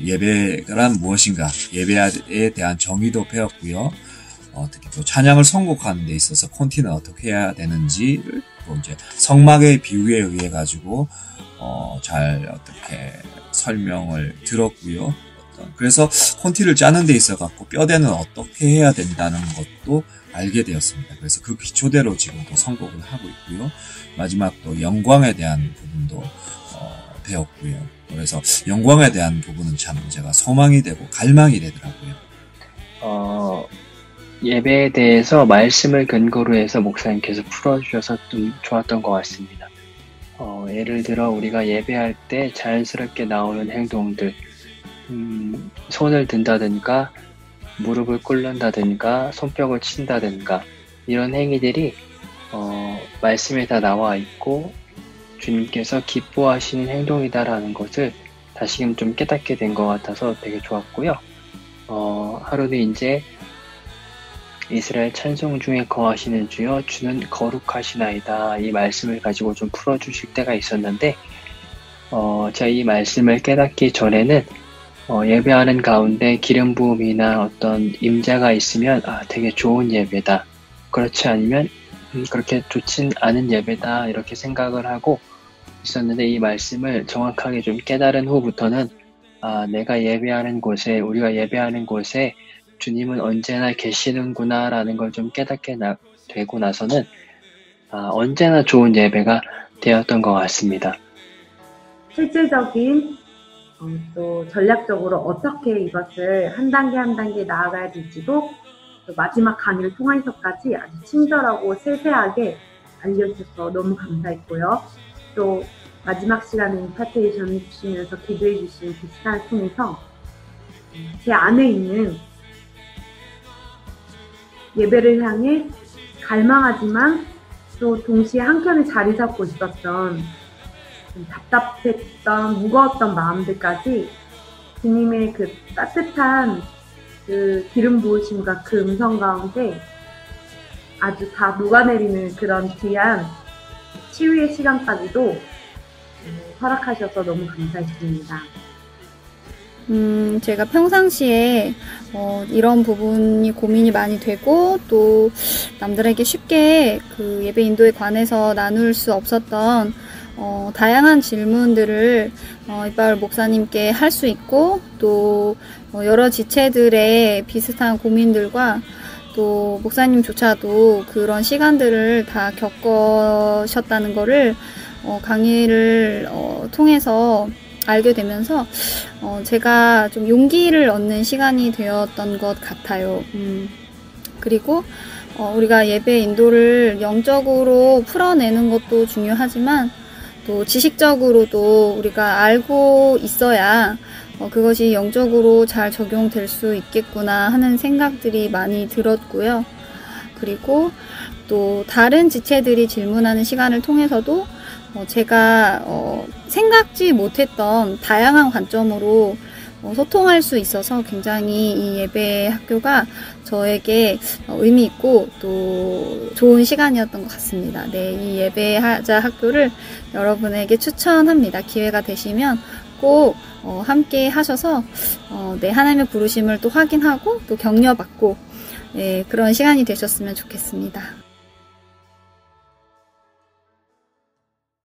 예배란 무엇인가, 예배에 대한 정의도 배웠고요. 특히 또 찬양을 선곡하는 데 있어서 콘티는 어떻게 해야 되는지를 또 이제 성막의 비유에 의해 가지고 잘 어떻게 설명을 들었고요. 그래서 콘티를 짜는 데 있어 갖고 뼈대는 어떻게 해야 된다는 것도 알게 되었습니다. 그래서 그 기초대로 지금도 선곡을 하고 있고요. 마지막 또 영광에 대한 부분도 배웠고요. 그래서 영광에 대한 부분은 참 제가 소망이 되고 갈망이 되더라고요. 예배에 대해서 말씀을 근거로 해서 목사님께서 풀어주셔서 좀 좋았던 것 같습니다. 예를 들어 우리가 예배할 때 자연스럽게 나오는 행동들, 손을 든다든가 무릎을 꿇는다든가 손뼉을 친다든가 이런 행위들이 말씀에 다 나와 있고 주님께서 기뻐하시는 행동이다라는 것을 다시금 좀 깨닫게 된 것 같아서 되게 좋았고요. 하루는 이제 이스라엘 찬송 중에 거하시는 주여 주는 거룩하시나이다 이 말씀을 가지고 좀 풀어주실 때가 있었는데 제가 이 말씀을 깨닫기 전에는 예배하는 가운데 기름 부음이나 어떤 임재가 있으면 되게 좋은 예배다, 그렇지 않으면 그렇게 좋진 않은 예배다 이렇게 생각을 하고 있었는데 이 말씀을 정확하게 좀 깨달은 후부터는 내가 예배하는 곳에, 우리가 예배하는 곳에 주님은 언제나 계시는구나 라는 걸 좀 깨닫게 되고 나서는 언제나 좋은 예배가 되었던 것 같습니다. 실질적인 또 전략적으로 어떻게 이것을 한 단계 한 단계 나아가야 될지도 마지막 강의를 통해서까지 아주 친절하고 세세하게 알려주셔서 너무 감사했고요. 또 마지막 시간에 임파테이션 해주시면서 기도해 주신 그 시간을 통해서 제 안에 있는 예배를 향해 갈망하지만 또 동시에 한켠에 자리 잡고 있었던 좀 답답했던 무거웠던 마음들까지 주님의 그 따뜻한 그 기름 부으심과 그 음성 가운데 아주 다 녹아내리는 그런 귀한 치유의 시간까지도 허락하셔서 너무 감사했습니다. 제가 평상시에 이런 부분이 고민이 많이 되고 또 남들에게 쉽게 그 예배 인도에 관해서 나눌 수 없었던 다양한 질문들을 이빨 목사님께 할 수 있고 또 여러 지체들의 비슷한 고민들과 또 목사님조차도 그런 시간들을 다 겪으셨다는 거를 강의를 통해서 알게 되면서 제가 좀 용기를 얻는 시간이 되었던 것 같아요. 그리고 우리가 예배 인도를 영적으로 풀어내는 것도 중요하지만 또 지식적으로도 우리가 알고 있어야 그것이 영적으로 잘 적용될 수 있겠구나 하는 생각들이 많이 들었고요. 그리고 또 다른 지체들이 질문하는 시간을 통해서도 제가 생각지 못했던 다양한 관점으로 소통할 수 있어서 굉장히 이 예배 학교가 저에게 의미 있고 또 좋은 시간이었던 것 같습니다. 네, 이 예배자 학교를 여러분에게 추천합니다. 기회가 되시면 꼭 함께 하셔서 네, 하나님의 부르심을 또 확인하고 또 격려받고 네, 그런 시간이 되셨으면 좋겠습니다.